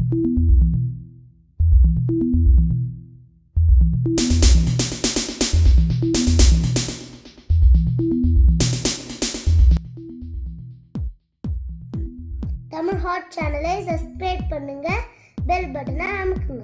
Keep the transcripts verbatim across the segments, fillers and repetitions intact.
Tamil hot சேனலை subscribe பண்ணுங்க, bell பட்டனை அமுக்குங்க.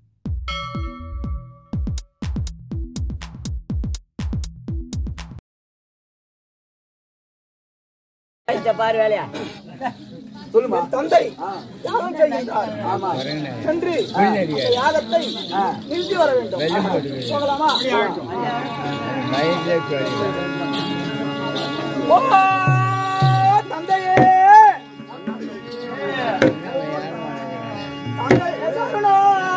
பாரு வேலையா சொல்லுமா. தந்தை யாகம் செய்கின்றார். ஆமா. சென்று யாகத்தை நிறுத்தி வர வேண்டும். போகலாமா? ஓ தந்தையே, தந்தை சரணா.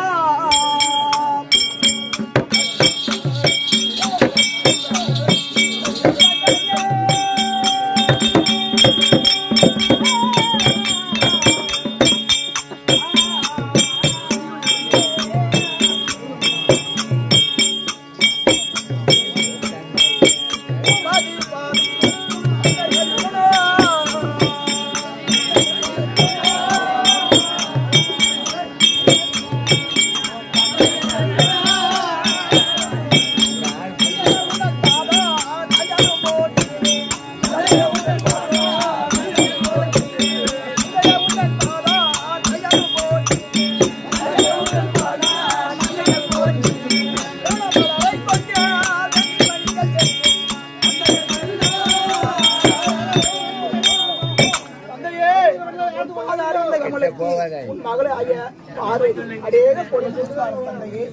மகளே ஆகிய பார்வதி அடேக பொழுது தந்தையே.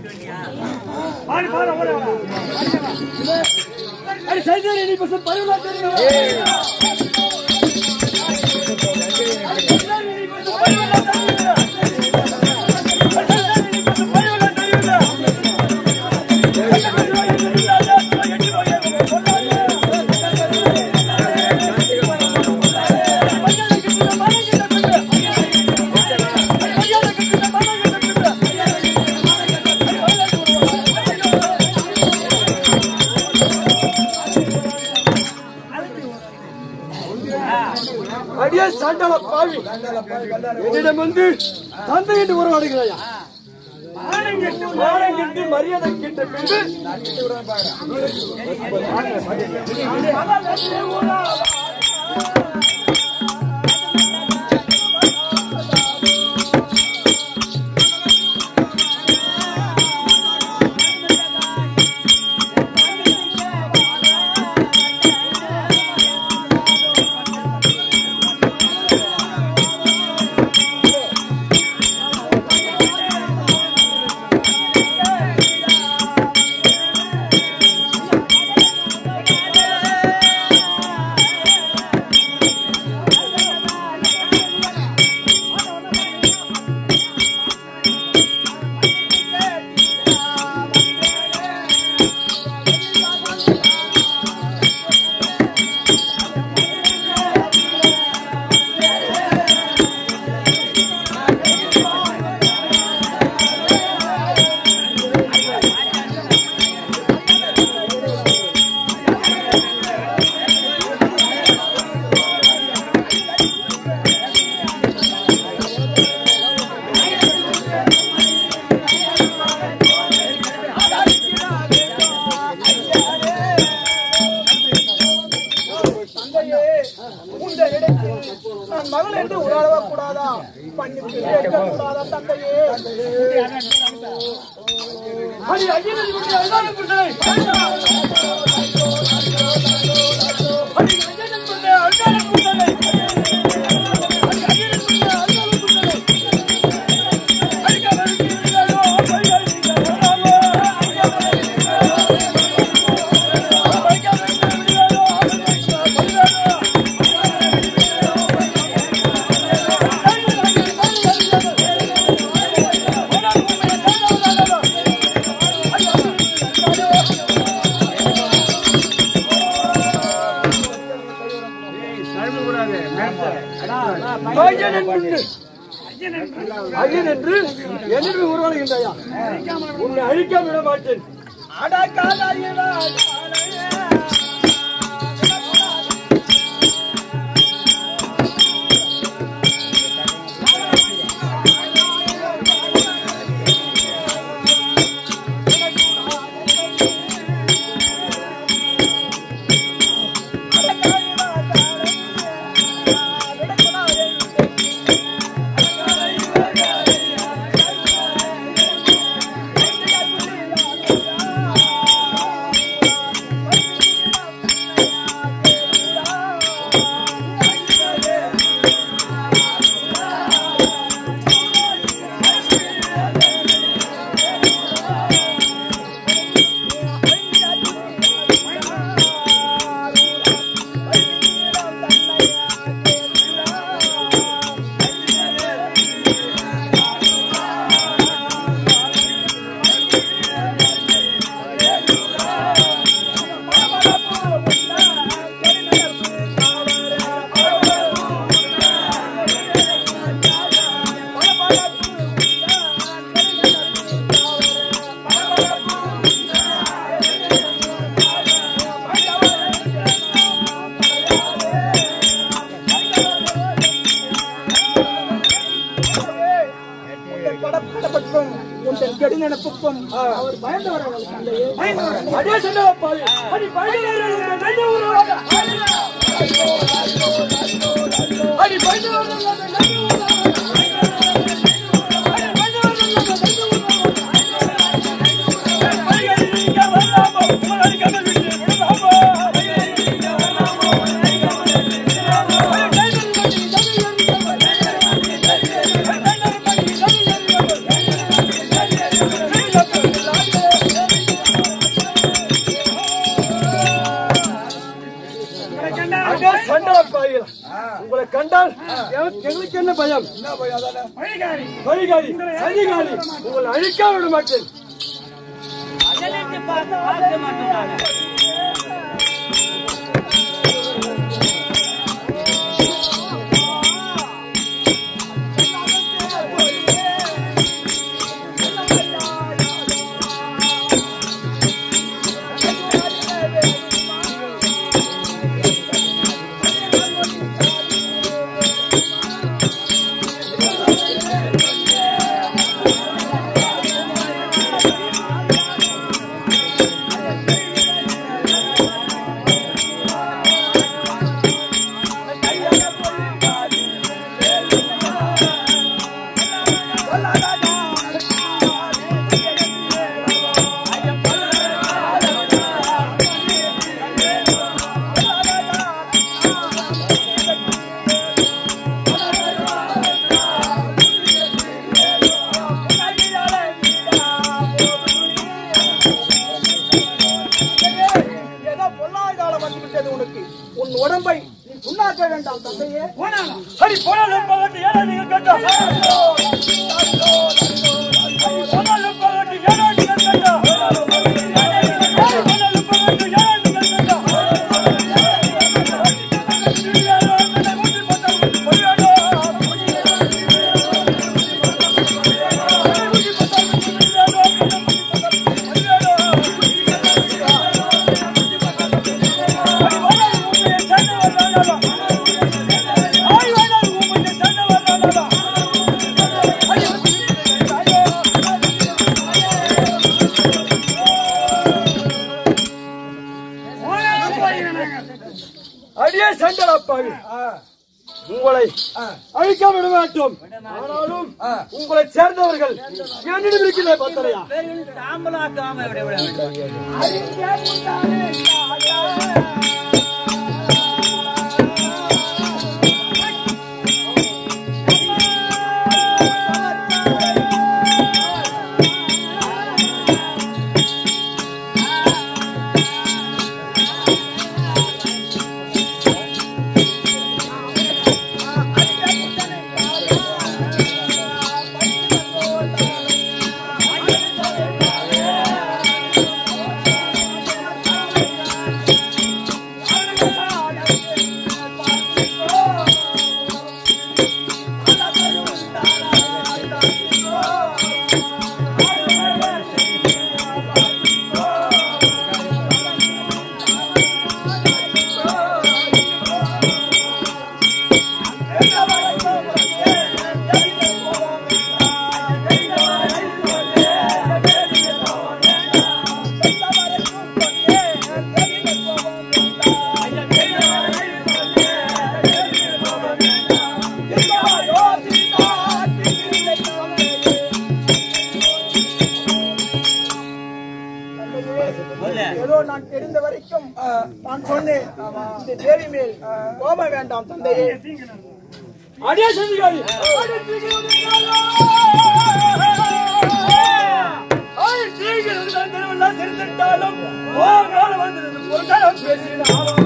அடியே சாண்டாள பாவி, என்னிடம் வந்து தந்தை என்று உறவாடுகிறாயா? மரியாதை கேட்ட பின்பு நான் மகள் என்று உணரவ கூடாதா? பண்ணி கூடாதா தந்தையே? அடி ஐயனை விட்டு அல்லாஹ் குர்தலை அடி ஐயனை விட்டு அல்லாஹ் குர்தலை அடி ஐயனை விட்டு அல்லாஹ் குர்தலை அடி கவரி விடுதலோ பையல் ஐயன் என்று என்னிடம் உருவாடுகின்றாயா? உன்னை அழிக்க விட மாட்டேன். சங்கடப்பட்டும் உன் கெடு நினைப்புக்கும் அவர் பயந்தவர்கள் தந்தையே. அடே சண்டப்பாவி அடி பயந்தவர்கள் நல்ல ஊராக அடி பயந்தவர்கள் நல்ல ஊராக உங்களை கண்டால் எங்களுக்கு என்ன பயம்? வழிகாரி சதிகாரி உங்களை அழிக்க விட மாட்டேன். உன் உடம்பை நீ புண்ணாக்க வேண்டாம் தந்தையே. அடி போனாலும் பகட்டு ஏன்னா நீங்க கேட்டா போனாலும் பகட்டு ஏன்னா நீங்க கேட்டா போனாலும் பகட்டு ஏன்னா நீங்க கேட்டா அடியே சண்டலப்பாவி உங்களை அழிக்க விட மாட்டோம். ஆனாலும் உங்களை சேர்ந்தவர்கள் என்னிடம் இருக்கிற பத்தலையா சாம்பலாக்காம விட விட ஏதோ நான் தெரிந்த வரைக்கும் நான் சொன்னேன் இந்த தேவி மேல் கோபம் வேண்டாம் தந்தையே. அடியே சதிகாரி சிரித்தாலும் பேசினாலும்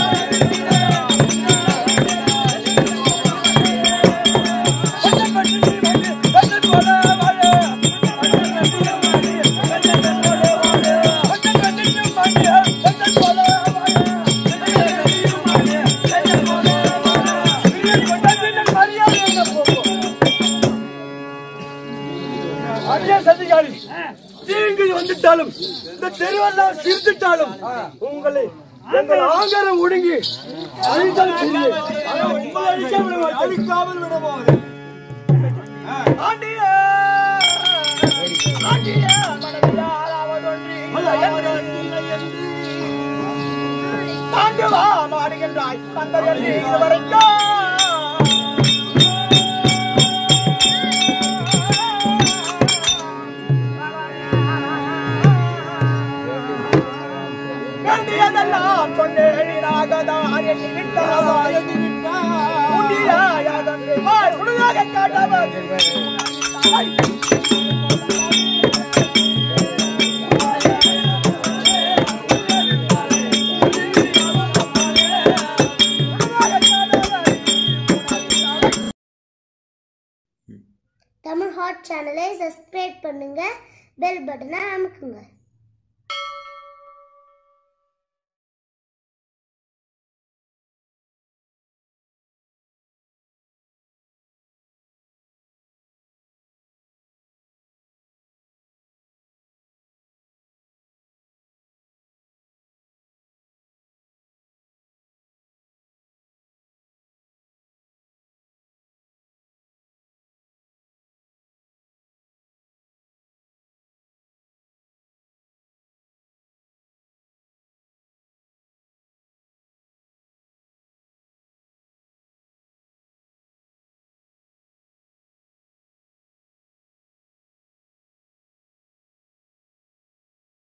Thank you. மரியாதை என்ன போகும் அதே சதிகாரி தீங்கு வந்துட்டாலும் இந்த தெருவெல்லாம் சிரித்துட்டாலும் உங்களை எங்கள் ஆங்காரம் ஒடுங்கி அழித்தால் அழிக்காமல் விடமாவது தாண்டவா மாடுகின்றாய் தந்தையன் இதுவரைக்கும் வேண்டியதெல்லாம் சொன்னேனாகதான் எண்ணி விட்டாய் எண்ணி விட்டாய் உண்டியாயாதன்று வாய் சுடுகாக காட்டவது தமிழ் ஹாட் சேனலை சப்ஸ்கிரைப் பண்ணுங்க, பெல் பட்டனை அமுக்குங்க.